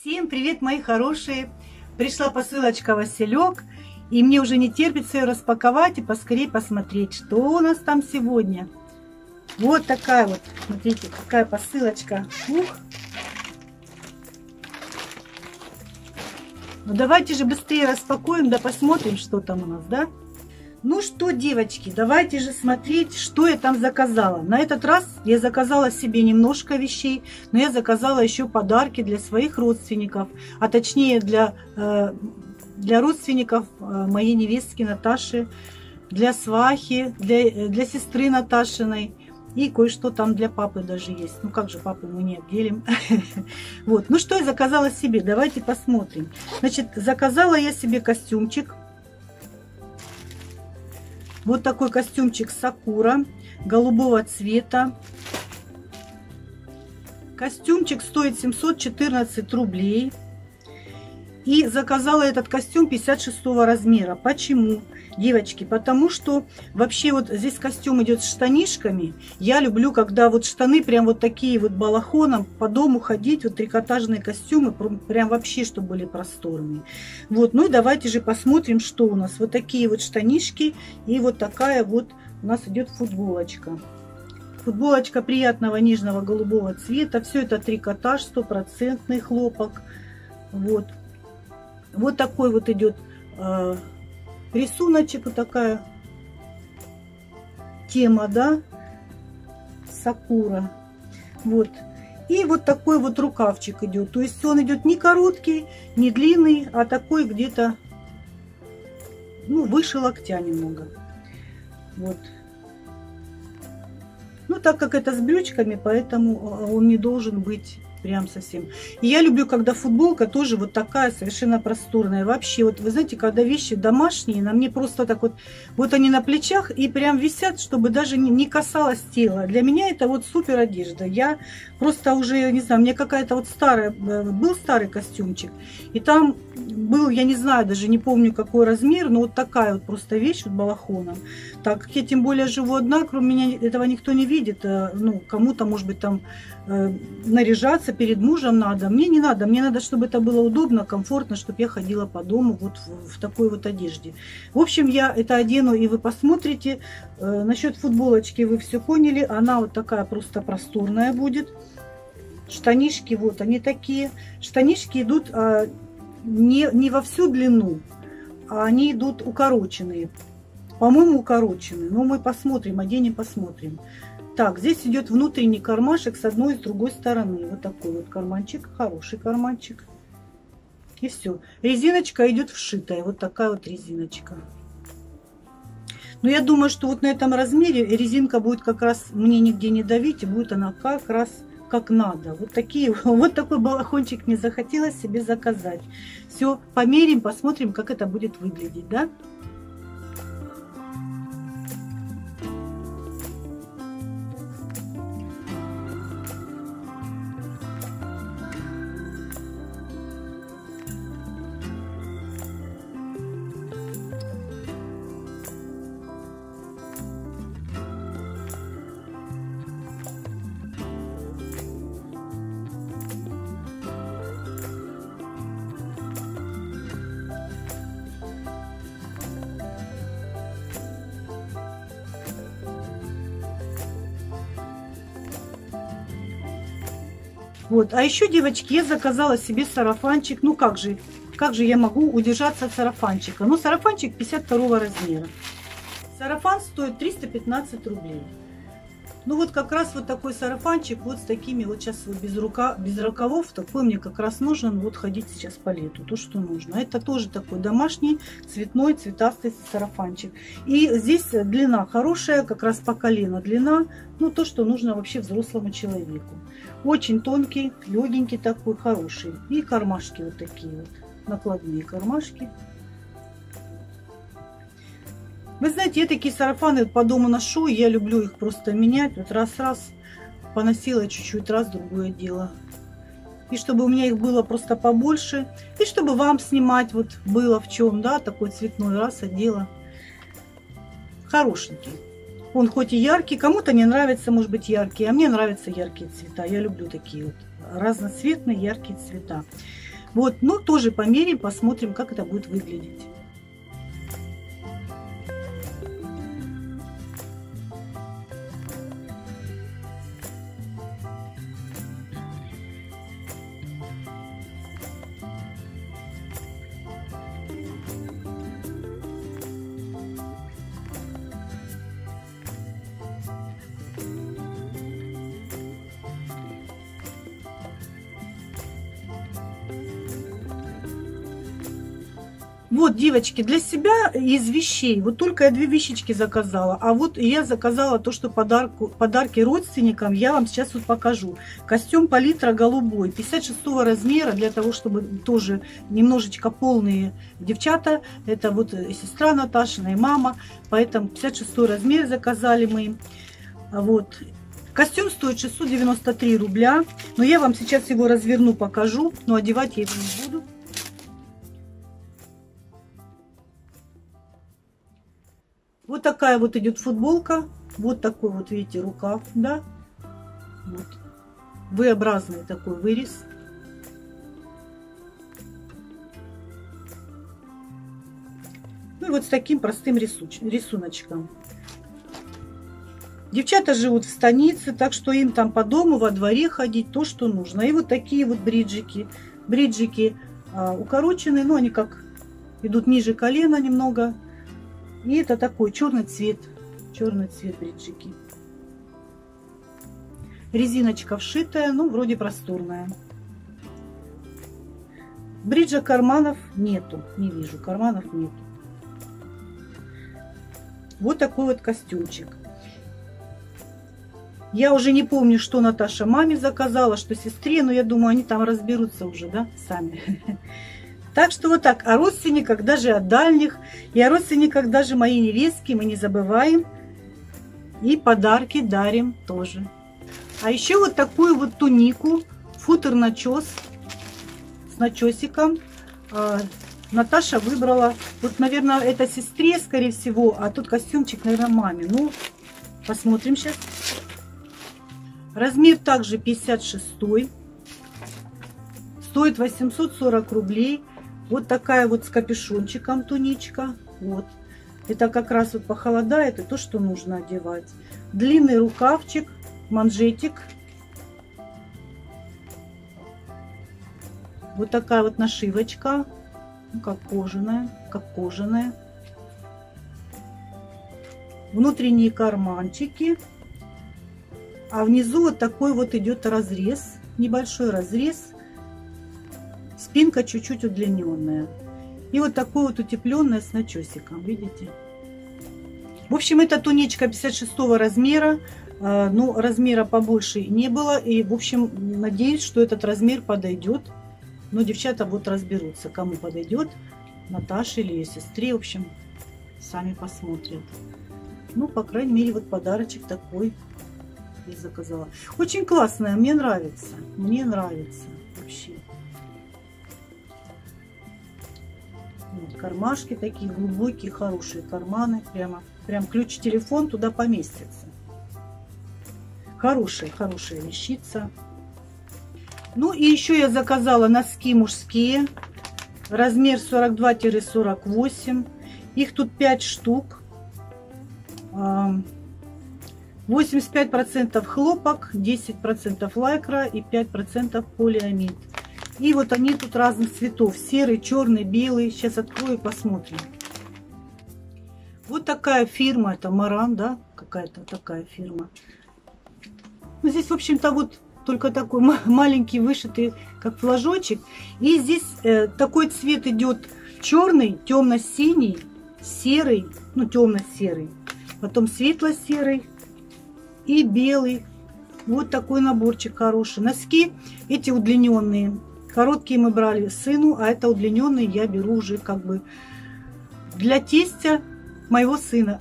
Всем привет, мои хорошие! Пришла посылочка Василек, и мне уже не терпится ее распаковать и поскорее посмотреть, что у нас там сегодня. Вот такая вот, смотрите, какая посылочка. Ух! Ну давайте же быстрее распакуем, да посмотрим, что там у нас, да? Ну что, девочки, давайте же смотреть, что я там заказала. На этот раз я заказала себе немножко вещей, но я заказала еще подарки для своих родственников, а точнее для родственников моей невестки Наташи, для свахи, для сестры Наташиной. И кое-что там для папы даже есть. Ну как же, папу мы не отделим. Вот, ну что я заказала себе? Давайте посмотрим. Значит, заказала я себе костюмчик. Вот такой костюмчик Сакура, голубого цвета. Костюмчик стоит 714 рублей. И заказала этот костюм 56 размера. Почему, девочки? Потому что вообще вот здесь костюм идет с штанишками. Я люблю, когда вот штаны прям вот такие вот балахоном по дому ходить. Вот трикотажные костюмы, прям вообще, чтобы были просторные. Вот, ну и давайте же посмотрим, что у нас. Вот такие вот штанишки и вот такая вот у нас идет футболочка. Футболочка приятного нежного голубого цвета. Все это трикотаж, стопроцентный хлопок. Вот. Вот такой вот идет рисуночек, вот такая тема, да, Сакура. Вот. И вот такой вот рукавчик идет. То есть он идет не короткий, не длинный, а такой где-то, ну, выше локтя немного. Вот. Ну, так как это с брючками, поэтому он не должен быть прям совсем. И я люблю, когда футболка тоже вот такая совершенно просторная. Вообще, вот вы знаете, когда вещи домашние, на мне просто так вот они на плечах и прям висят, чтобы даже не касалось тела. Для меня это вот супер одежда. Я просто уже, не знаю, мне какая-то вот старая, был старый костюмчик. И там был, я не знаю, даже не помню какой размер, но вот такая вот просто вещь вот балахоном. Так как я тем более живу одна, кроме меня этого никто не видит. Ну, кому-то, может быть, там наряжаться перед мужем надо. Мне не надо. Мне надо, чтобы это было удобно, комфортно, чтобы я ходила по дому вот в такой вот одежде. В общем, я это одену, и вы посмотрите. Насчет футболочки вы все поняли. Она вот такая просто просторная будет. Штанишки вот они такие. Штанишки идут не во всю длину, а они идут укороченные. По-моему, укороченные. Но мы посмотрим, оденем, посмотрим. Так, здесь идет внутренний кармашек с одной и с другой стороны. Вот такой вот карманчик, хороший карманчик. И все. Резиночка идет вшитая. Вот такая вот резиночка. Но я думаю, что вот на этом размере резинка будет как раз мне нигде не давить. И будет она как раз как надо. Вот такой балахончик мне захотелось себе заказать. Все, померим, посмотрим, как это будет выглядеть, да? Вот, а еще, девочки, я заказала себе сарафанчик. Ну как же я могу удержаться от сарафанчика? Ну, сарафанчик 52 размера. Сарафан стоит 315 рублей. Ну вот как раз вот такой сарафанчик, вот с такими, вот сейчас вот без рукавов, такой мне как раз нужен, вот ходить сейчас по лету, то, что нужно. Это тоже такой домашний, цветной, цветастый сарафанчик. И здесь длина хорошая, как раз по колено длина, ну то, что нужно вообще взрослому человеку. Очень тонкий, легенький такой, хороший. И кармашки вот такие вот, накладные кармашки. Вы знаете, я такие сарафаны по дому ношу, я люблю их просто менять. Вот раз-раз поносила чуть-чуть, раз другое дело. И чтобы у меня их было просто побольше. И чтобы вам снимать вот было в чем, да, такой цветной, раз одела. Хорошенький. Он хоть и яркий, кому-то не нравится, может быть, яркий, а мне нравятся яркие цвета. Я люблю такие вот разноцветные яркие цвета. Вот, но тоже померяем, посмотрим, как это будет выглядеть. Вот, девочки, для себя из вещей, вот только я 2 вещички заказала, а вот я заказала то, что подарки родственникам, я вам сейчас вот покажу. Костюм палитра голубой, 56 размера, для того, чтобы тоже немножечко полные девчата, это вот сестра Наташина и мама, поэтому 56 размер заказали мы. Вот. Костюм стоит 693 рубля, но я вам сейчас его разверну, покажу, но одевать я его не буду. Вот такая вот идет футболка. Вот такой вот, видите, рукав, да. Вот. V-образный такой вырез. Ну и вот с таким простым рисуночком. Девчата живут в станице, так что им там по дому, во дворе ходить, то, что нужно. И вот такие вот бриджики. Бриджики укороченные, но они как идут ниже колена немного. И это такой черный цвет бриджики. Резиночка вшитая, ну вроде просторная. Бриджа карманов нету, не вижу, карманов нету. Вот такой вот костюмчик. Я уже не помню, что Наташа маме заказала, что сестре, но я думаю, они там разберутся уже, да, сами. Так что вот так, о родственниках, даже от дальних, и о родственниках даже моей невестки мы не забываем. И подарки дарим тоже. А еще вот такую вот тунику, футер-начес с начесиком. Наташа выбрала, вот, наверное, это сестре, скорее всего, а тут костюмчик, наверное, маме. Ну, посмотрим сейчас. Размер также 56. Стоит 840 рублей. Вот такая вот с капюшончиком туничка. Вот. Это как раз вот похолодает, и то, что нужно одевать. Длинный рукавчик, манжетик. Вот такая вот нашивочка. Ну, как кожаная. Внутренние карманчики. А внизу вот такой вот идет разрез. Небольшой разрез. Спинка чуть-чуть удлиненная. И вот такой вот утепленная с начесиком. Видите? В общем, это туничка 56 размера. Но размера побольше не было. И, в общем, надеюсь, что этот размер подойдет. Но девчата вот разберутся, кому подойдет. Наташе или ее сестре. В общем, сами посмотрят. Ну, по крайней мере, вот подарочек такой я заказала. Очень классная, мне нравится. Мне нравится вообще. Вот, кармашки такие глубокие, хорошие карманы. Прям ключ-телефон туда поместится. Хорошая вещица. Ну и еще я заказала носки мужские. Размер 42-48. Их тут 5 штук. 85% хлопок, 10% лайкра и 5% полиамид. И вот они тут разных цветов. Серый, черный, белый. Сейчас открою и посмотрим. Вот такая фирма. Это Маран, да? Какая-то такая фирма. Ну, здесь, в общем-то, вот только такой маленький вышитый, как флажочек. И здесь такой цвет идет черный, темно-синий, серый, ну, темно-серый. Потом светло-серый и белый. Вот такой наборчик хороший. Носки эти удлиненные. Короткие мы брали сыну, а это удлиненные я беру уже как бы для тестя моего сына.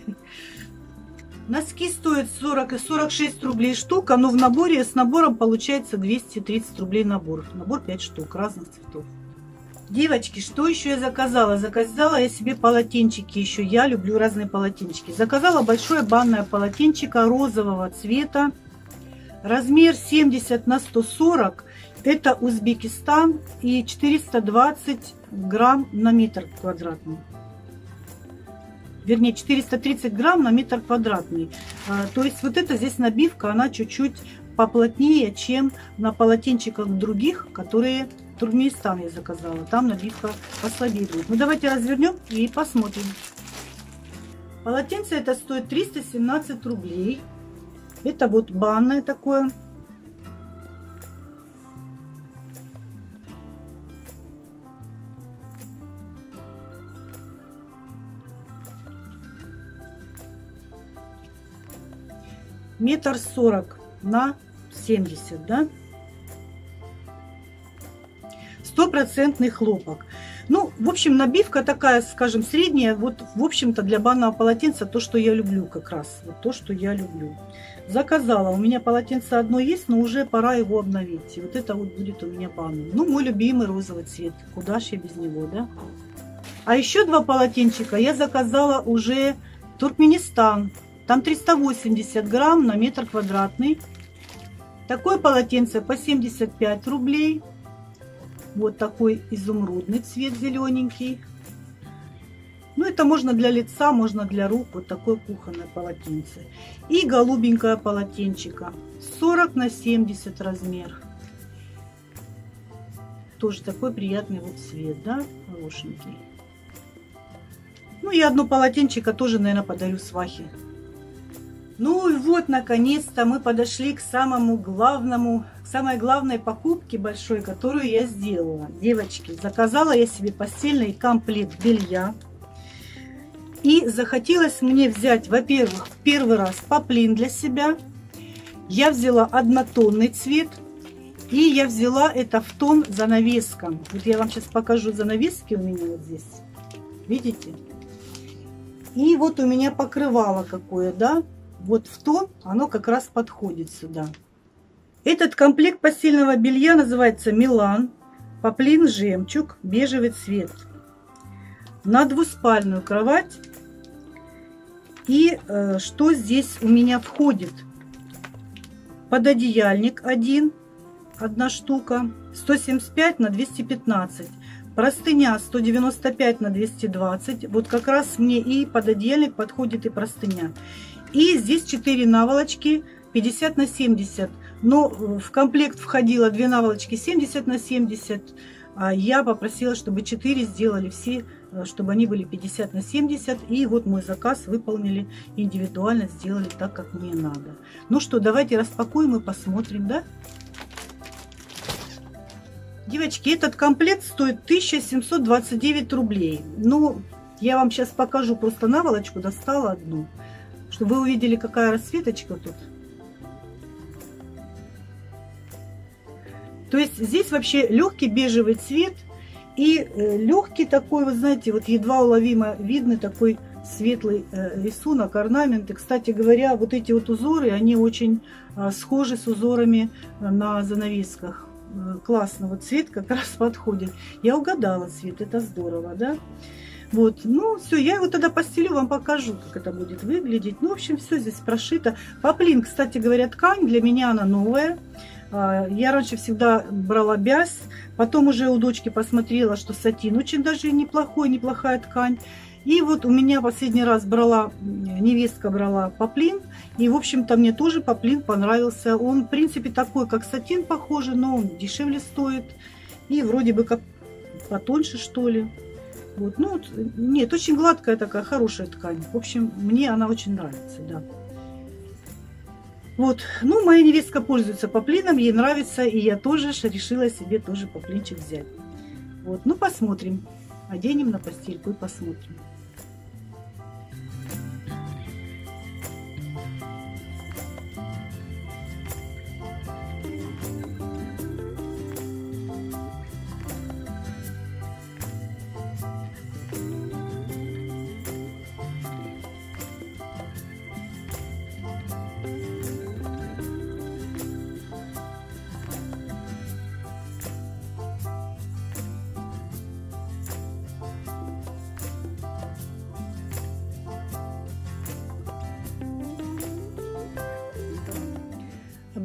Носки стоят 40 и 46 рублей штука, но в наборе с набором получается 230 рублей набор. Набор 5 штук разных цветов. Девочки, что еще я заказала? Заказала я себе полотенчики еще. Я люблю разные полотенчики. Заказала большое банное полотенчико розового цвета. Размер 70 на 140. Это Узбекистан и 420 грамм на метр квадратный. Вернее, 430 грамм на метр квадратный. То есть вот эта здесь набивка, она чуть-чуть поплотнее, чем на полотенчиках других, которые Туркменистан я заказала. Там набивка послабее будет. Ну давайте развернем и посмотрим. Полотенце это стоит 317 рублей. Это вот банное такое. Метр 40 на 70, да? Стопроцентный хлопок. Ну, в общем, набивка такая, скажем, средняя. Вот, в общем-то, для банного полотенца то, что я люблю как раз. Вот то, что я люблю. Заказала. У меня полотенце одно есть, но уже пора его обновить. И вот это вот будет у меня банный. Ну, мой любимый розовый цвет. Куда ж я без него, да? А еще два полотенчика я заказала уже Туркменистан. Там 380 грамм на метр квадратный. Такое полотенце по 75 рублей. Вот такой изумрудный цвет, зелененький. Ну, это можно для лица, можно для рук. Вот такое кухонное полотенце. И голубенькое полотенчико. 40 на 70 размер. Тоже такой приятный вот цвет, да, хорошенький. Ну, и одно полотенчико тоже, наверное, подарю свахе. Ну и вот, наконец-то мы подошли к самому главному, к самой главной покупке большой, которую я сделала. Девочки, заказала я себе постельный комплект белья. И захотелось мне взять, во-первых, в первый раз поплин для себя. Я взяла однотонный цвет. И я взяла это в тон занавескам. Вот я вам сейчас покажу занавески у меня вот здесь. Видите? И вот у меня покрывало какое, да? Вот в тон оно как раз подходит сюда. Этот комплект постельного белья называется Милан. Поплин жемчуг, бежевый цвет. На двуспальную кровать. И что здесь у меня входит? Пододеяльник одна штука. 175 на 215. Простыня 195 на 220. Вот как раз мне и пододеяльник подходит, и простыня. И здесь 4 наволочки 50 на 70. Но в комплект входило 2 наволочки 70 на 70. А я попросила, чтобы 4 сделали все, чтобы они были 50 на 70. И вот мой заказ выполнили индивидуально, сделали так, как мне надо. Ну что, давайте распакуем и посмотрим, да? Девочки, этот комплект стоит 1729 рублей. Ну, я вам сейчас покажу, просто наволочку достала одну, чтобы вы увидели, какая расцветочка тут. То есть здесь вообще легкий бежевый цвет и легкий такой, вы знаете, вот едва уловимо видный такой светлый рисунок, орнаменты. Кстати говоря, вот эти вот узоры, они очень схожи с узорами на занавесках. Классно, вот цвет как раз подходит. Я угадала цвет, это здорово, да? Вот, ну все, я его тогда постелю, вам покажу, как это будет выглядеть. Ну, в общем, все здесь прошито. Поплин, кстати говоря, ткань, для меня она новая. Я раньше всегда брала бязь, потом уже у дочки посмотрела, что сатин очень даже неплохая ткань. И вот у меня последний раз невестка брала поплин, и, в общем-то, мне тоже поплин понравился. Он, в принципе, такой, как сатин похожий, но он дешевле стоит, и вроде бы как потоньше, что ли. Вот, ну, нет, очень гладкая такая, хорошая ткань. В общем, мне она очень нравится, да. Вот, ну, моя невестка пользуется поплином, ей нравится, и я тоже решила себе тоже поплинчик взять. Вот, ну, посмотрим. Оденем на постельку и посмотрим.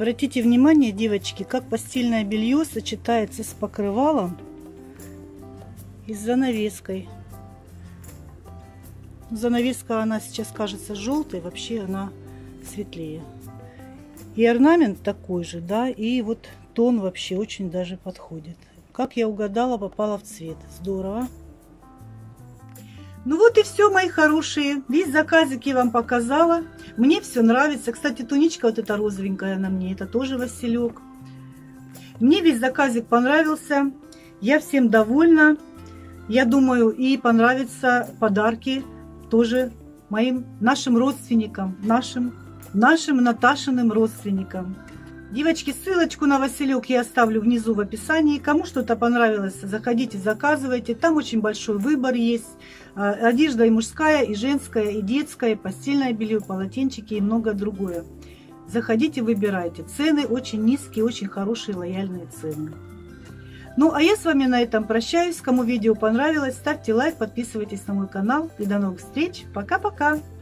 Обратите внимание, девочки, как постельное белье сочетается с покрывалом и с занавеской. Занавеска, она сейчас кажется желтой, вообще она светлее. И орнамент такой же, да, и вот тон вообще очень даже подходит. Как я угадала, попала в цвет. Здорово. Ну вот и все, мои хорошие. Весь заказик я вам показала. Мне все нравится. Кстати, туничка вот эта розовенькая на мне, это тоже Василек. Мне весь заказик понравился. Я всем довольна. Я думаю, и понравятся подарки тоже нашим родственникам, нашим Наташиным родственникам. Девочки, ссылочку на Василек я оставлю внизу в описании. Кому что-то понравилось, заходите, заказывайте. Там очень большой выбор есть. Одежда и мужская, и женская, и детская, и постельное белье, полотенчики и многое другое. Заходите, выбирайте. Цены очень низкие, очень хорошие, лояльные цены. Ну, а я с вами на этом прощаюсь. Кому видео понравилось, ставьте лайк, подписывайтесь на мой канал. И до новых встреч. Пока-пока.